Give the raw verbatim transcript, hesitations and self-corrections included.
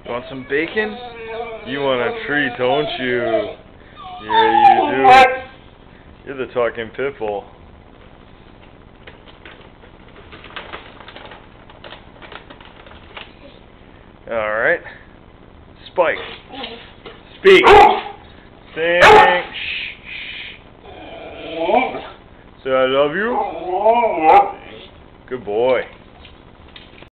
Want some bacon? You want a treat, don't you? Yeah, you do. You're the talking Pitbull. Alright. Spike. Speak. Sing. Shh. Shh. Say I love you. Good boy.